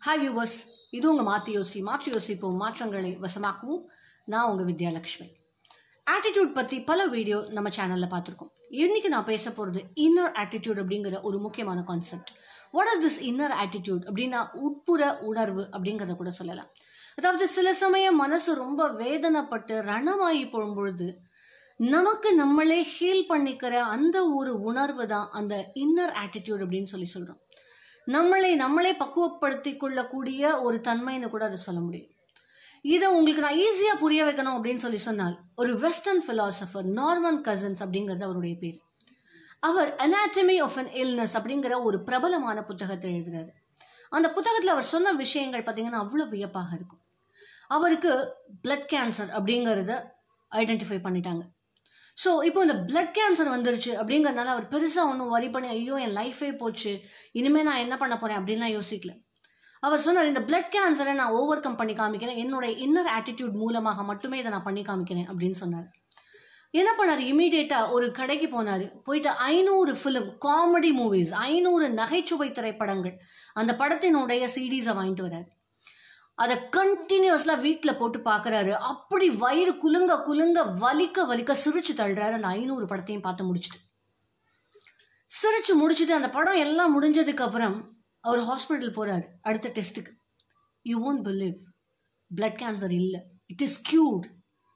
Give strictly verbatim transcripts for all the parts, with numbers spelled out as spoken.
Hi viewers, இது உங்க மாத்தி யோசி மாற்றி யோசிப்போம் மாற்றங்களை வசமாக்குவோம். நான் உங்க வித்யாலட்சுமி. ஆட்டிடியூட் பத்தி பல வீடியோ நம்ம சேனல்ல பார்த்துருக்கோம். இன்னைக்கு நான் பேச போறது இன்னர் ஆட்டிடியூட் அப்படிங்கிற ஒரு முக்கியமான concept. What is this inner attitude அப்படின்னா உட்புற உணர்வு அப்படிங்கிறத கூட சொல்லலாம். அதாவது சில சமயம் மனசு ரொம்ப வேதனைப்பட்டு ரணமாகி போகும் பொழுது நமக்கு நம்மளே ஹீல் பண்ணிக்கிற அந்த ஒரு உணர்வு தான் அந்த இன்னர் ஆட்டிடியூட் அப்படின்னு சொல்லி சொல்றோம். நம்மளை நம்மளே பக்குவப்படுத்தி கொள்ளக்கூடிய ஒரு தன்மைன்னு கூட அதை சொல்ல முடியும். இதை உங்களுக்கு நான் ஈஸியாக புரிய வைக்கணும் அப்படின்னு சொல்லி சொன்னால், ஒரு வெஸ்டர்ன் பிலாசபர் நார்மன் கசின்ஸ் அப்படிங்கிறது அவருடைய பேர். அவர் அனாட்டமி ஆஃப் அன் இல்னஸ் அப்படிங்கிற ஒரு பிரபலமான புத்தகத்தை எழுதுறாரு. அந்த புத்தகத்தில் அவர் சொன்ன விஷயங்கள் பார்த்தீங்கன்னா அவ்வளோ வியப்பாக இருக்கும். அவருக்கு பிளட் கேன்சர் அப்படிங்கிறத ஐடென்டிஃபை பண்ணிட்டாங்க. ஸோ இப்போ இந்த பிளட் கேன்சர் வந்துருச்சு அப்படிங்கிறதுனால அவர் பெருசாக ஒன்றும் வரி பண்ணி ஐயோ என் லைஃபே போச்சு, இனிமேல் நான் என்ன பண்ண போகிறேன் அப்படின்லாம் யோசிக்கல. அவர் சொன்னார், இந்த பிளட் கேன்சரை நான் ஓவர் கம் பண்ணி காமிக்கிறேன், என்னோட இன்னர் ஆட்டிடியூட் மூலமாக மட்டுமே இதை நான் பண்ணி காமிக்கிறேன் அப்படின்னு சொன்னார். என்ன பண்ணார், இமீடியட்டாக ஒரு கடைக்கு போனார். போயிட்டு ஐநூறு ஃபிலிம் காமெடி மூவிஸ், ஐநூறு நகைச்சுவை திரைப்படங்கள், அந்த படத்தினுடைய சிடிஸை வாங்கிட்டு வர்றாரு. அதை கண்டினியூஸ்லாம் வீட்டில் போட்டு பார்க்குறாரு. அப்படி வயிறு குலுங்க குலுங்க வலிக்க வலிக்க சிரிச்சு தள்ளுறாரு. அந்த ஐநூறு படத்தையும் பார்த்து முடிச்சுட்டு சிரிச்சு முடிச்சுட்டு அந்த படம் எல்லாம் முடிஞ்சதுக்கு அப்புறம் அவர் ஹாஸ்பிட்டல் போறாரு அடுத்த டெஸ்ட்டுக்கு. You won't believe, blood cancer இல்லை, இட் இஸ் கியூர்ட்.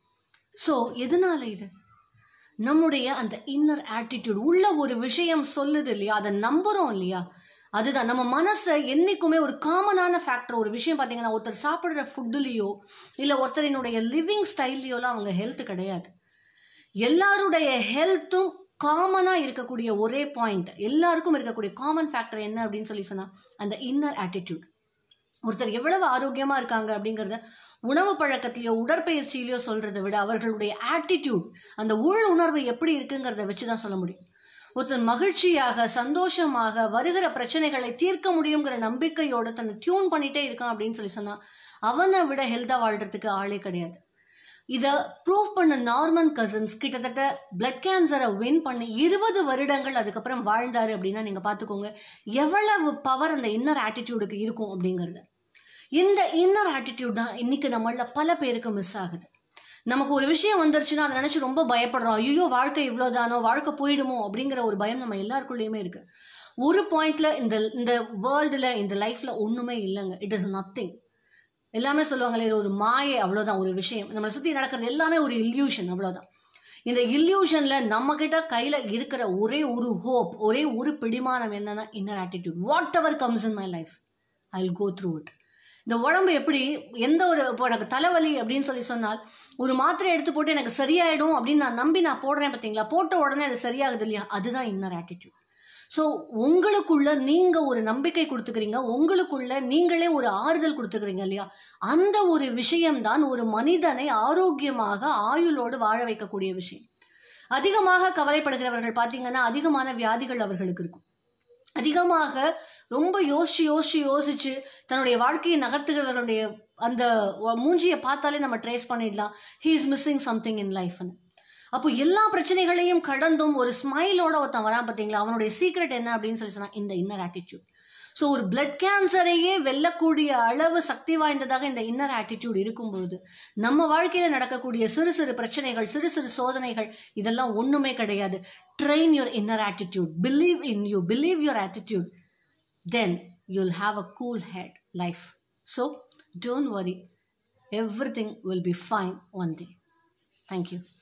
ஸோ எதனால இது? நம்முடைய அந்த இன்னர் ஆட்டிடியூட் உள்ள ஒரு விஷயம் சொல்லுது இல்லையா, அதை நம்புறோம் இல்லையா, அதுதான் நம்ம மனசை என்னைக்குமே ஒரு காமனான ஃபேக்டர். ஒரு விஷயம் பார்த்தீங்கன்னா, ஒருத்தர் சாப்பிட்ற ஃபுட்டுலேயோ இல்லை ஒருத்தரினுடைய லிவிங் ஸ்டைல்லையோலாம் அவங்க ஹெல்த் கிடையாது. எல்லாருடைய ஹெல்த்தும் காமனாக இருக்கக்கூடிய ஒரே பாயிண்ட், எல்லாருக்கும் இருக்கக்கூடிய காமன் ஃபேக்டர் என்ன அப்படின்னு சொல்லி சொன்னால் அந்த இன்னர் ஆட்டிடியூட். ஒருத்தர் எவ்வளவு ஆரோக்கியமாக இருக்காங்க அப்படிங்கிறத உணவு பழக்கத்திலையோ உடற்பயிற்சியிலையோ சொல்கிறத விட அவர்களுடைய ஆட்டிடியூட், அந்த உள் உணர்வு எப்படி இருக்குங்கிறத வச்சு தான் சொல்ல முடியும். ஒருத்தர் மகிழ்ச்சியாக சந்தோஷமாக வருகிற பிரச்சனைகளை தீர்க்க முடியுங்கிற நம்பிக்கையோட தன்னை டியூன் பண்ணிட்டே இருக்கான் அப்படின்னு சொல்லி சொன்னா அவனை விட ஹெல்த்தா வாழ்றதுக்கு ஆளே கிடையாது. இதை ப்ரூவ் பண்ண நார்மன் கசின்ஸ் கிட்டத்தட்ட பிளட் கேன்சரை வின் பண்ணி இருபது வருடங்கள் அதுக்கப்புறம் வாழ்ந்தாரு அப்படின்னா நீங்க பாத்துக்கோங்க எவ்வளவு பவர் அந்த இன்னர் ஆட்டிடியூடுக்கு இருக்கும் அப்படிங்கிறது. இந்த இன்னர் ஆட்டிடியூட் தான் இன்னைக்கு நம்மள பல பேருக்கு மிஸ் ஆகுது. நமக்கு ஒரு விஷயம் வந்துருச்சுன்னா அதை நினைச்சு ரொம்ப பயப்படுறோம். ஐயோ வாழ்க்கை இவ்வளவுதானோ, வாழ்க்கை போயிடுமோ அப்படிங்கிற ஒரு பயம் நம்ம எல்லாருக்குள்ளேயுமே இருக்கு. ஒரு பாயிண்ட்ல இந்த இந்த வேர்ல்டுல இந்த லைஃப்ல ஒண்ணுமே இல்லைங்க. It is nothing. எல்லாமே சொல்லுவாங்களே ஒரு மாயை, அவ்வளவுதான். ஒரு விஷயம் நம்மளை சுத்தி நடக்கிறது எல்லாமே ஒரு இல்யூஷன், அவ்வளவுதான். இந்த இல்யூஷன்ல நம்ம கிட்ட கையில இருக்கிற ஒரே ஒரு ஹோப், ஒரே ஒரு பிடிமானம் என்னன்னா inner attitude. Whatever comes in my life I will go through it. இந்த உடம்பு எப்படி, எந்த ஒரு இப்போ எனக்கு தலைவலி அப்படின்னு சொல்லி சொன்னால் ஒரு மாத்திரை எடுத்து போட்டு எனக்கு சரியாயிடும் அப்படின்னு நான் நம்பி நான் போடுறேன் பார்த்தீங்களா, போட்ட உடனே அது சரியாகுது இல்லையா, அதுதான் இன்னர் ஆட்டிடியூட். ஸோ உங்களுக்குள்ள நீங்க ஒரு நம்பிக்கை கொடுத்துக்கிறீங்க, உங்களுக்குள்ள நீங்களே ஒரு ஆறுதல் கொடுத்துக்கிறீங்க இல்லையா, அந்த ஒரு விஷயம்தான் ஒரு மனிதனை ஆரோக்கியமாக ஆயுளோடு வாழ வைக்கக்கூடிய விஷயம். அதிகமாக கவலைப்படுகிறவர்கள் பார்த்தீங்கன்னா அதிகமான வியாதிகள் அவர்களுக்கு இருக்கும். அதிகமாக ரொம்ப யோசிச்சு யோசிச்சு யோசிச்சு தன்னுடைய வாழ்க்கையை நகர்த்துகிறவருடைய அந்த மூஞ்சியை பார்த்தாலே நம்ம ட்ரேஸ் பண்ணிடலாம், he is missing something in லைஃப்னு. அப்போ எல்லா பிரச்சனைகளையும் கடந்தும் ஒரு ஸ்மைலோட ஒருத்தன் வரான் பார்த்தீங்களா, அவனுடைய சீக்ரெட் என்ன அப்படின்னு சொல்லி சொன்னா இந்த இன்னர் ஆட்டிடியூட். ஸோ ஒரு பிளட் கேன்சரையே வெல்லக்கூடிய அளவு சக்தி வாய்ந்ததாக இந்த இன்னர் ஆட்டிடியூட் இருக்கும்போது நம்ம வாழ்க்கையில நடக்கக்கூடிய சிறு சிறு பிரச்சனைகள், சிறு சிறு சோதனைகள் இதெல்லாம் ஒண்ணுமே கிடையாது. Train your inner attitude, believe in you, believe your attitude, then you'll have a cool head life. So don't worry, everything will be fine one day. Thank you.